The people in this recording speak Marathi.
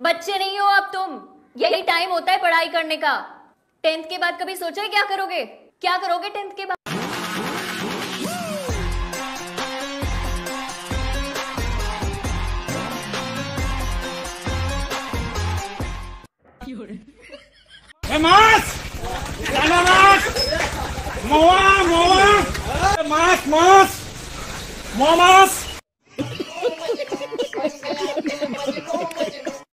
बच्चे नहीं हो अब तुम। यही टाइम होता है पढ़ाई करने का। 10th के बाद कभी सोचा है क्या करोगे? क्या करोगे 10th के बाद? Mas! Sana mas! Moa! Moa! Mas! Mas! Moa mas!